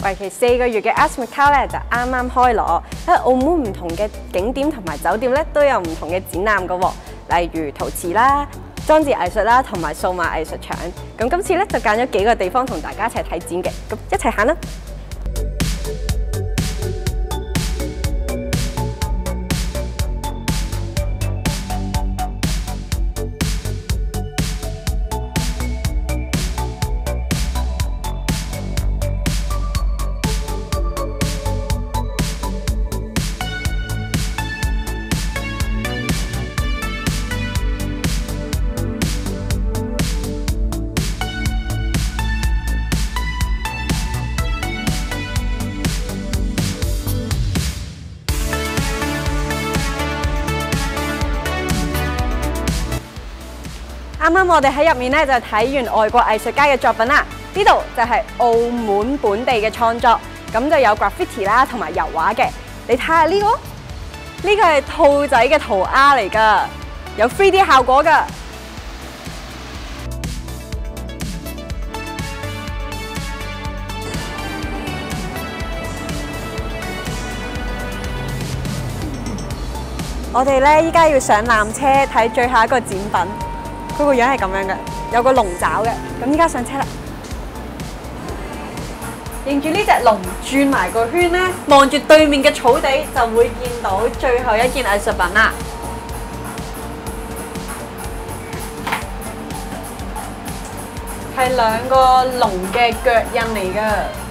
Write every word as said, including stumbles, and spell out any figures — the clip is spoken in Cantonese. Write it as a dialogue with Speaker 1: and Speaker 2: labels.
Speaker 1: 為期四個月嘅 Arts Macao 咧就啱啱開鑼，喺澳門唔同嘅景點同埋酒店咧都有唔同嘅展覽㗎喎，例如陶瓷啦、裝置藝術啦同埋數碼藝術場。咁今次咧就揀咗幾個地方同大家一齊睇展嘅，咁一齊行啦！ 啱啱我哋喺入面咧就睇完外國藝術家嘅作品啦，呢度就係澳門本地嘅創作，咁就有 graffiti 啦同埋油畫嘅。你睇下呢個，呢個係兔仔嘅塗鴉嚟㗎，有 three D 效果㗎。我哋咧依家要上纜車睇最後一個展品。 佢個樣係咁樣嘅，有個龍爪嘅。咁依家上車啦，認住呢隻龍轉埋個圈咧，望住對面嘅草地就會見到最後一件藝術品啦。係兩個龍嘅腳印嚟㗎。